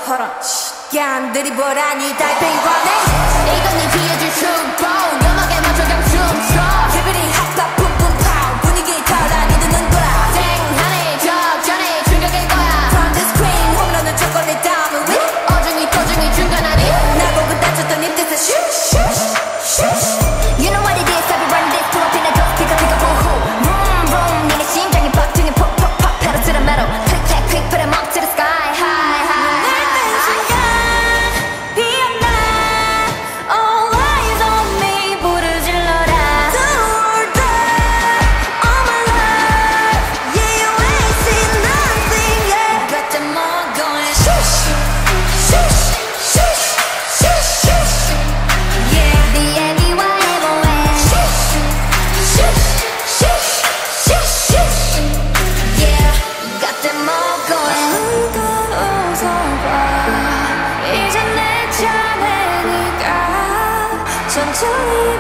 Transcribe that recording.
허런 시간들이 보라니 달팽이 관행 이건 네 뒤에 줄 춤보 음악에 맞춰 그냥 춤춰 기분이 핫핫 뿜뿜 파우 분위기 타라 니들 눈 돌아 쨍하네 적잖아 충격일 거야 From the screen 홈런은 초콜릿 다음은 위 어중이 중간하니 나보고 다쳤던 입 뜻은 슈슈슈 You know what it is I've been running this to up in the dust pick up boohoo Vroom vroom 니네 심장이 박등에 퍽퍽퍽 pedal to the metal click clack click put 'em up to the sky high high All eyes on me 부르질러라 Do or die all my life Yeah you ain't seen nothing yet Got them all going shush shush shush shush shush Yeah B.A.B.Y.M.O.N shush shush shush shush shush Yeah got them all going 누가 웃어봐 이제 내 차례니까 천천히